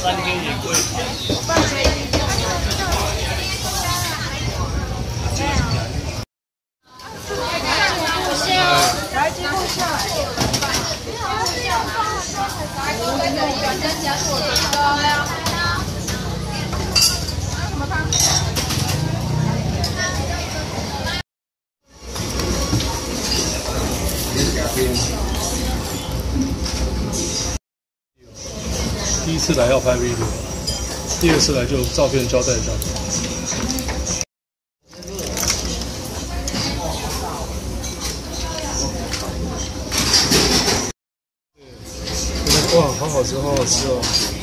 3天也贵。 来接过下。 第一次来要拍 video， 第二次来就照片交代一下。哇，好好吃，好好吃哦！